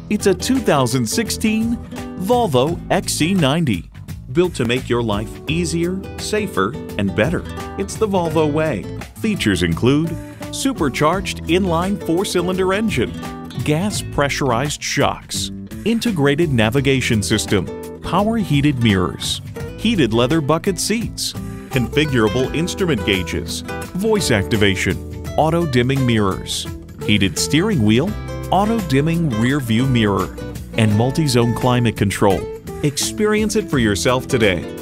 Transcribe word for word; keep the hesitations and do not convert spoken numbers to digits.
It's a two thousand sixteen Volvo X C ninety. Built to make your life easier, safer, and better. It's the Volvo way. Features include supercharged inline four-cylinder engine, gas pressurized shocks, integrated navigation system, power heated mirrors, heated leather bucket seats, configurable instrument gauges, voice activation, auto dimming mirrors, heated steering wheel, auto dimming rear view mirror, and multi-zone climate control. Experience it for yourself today.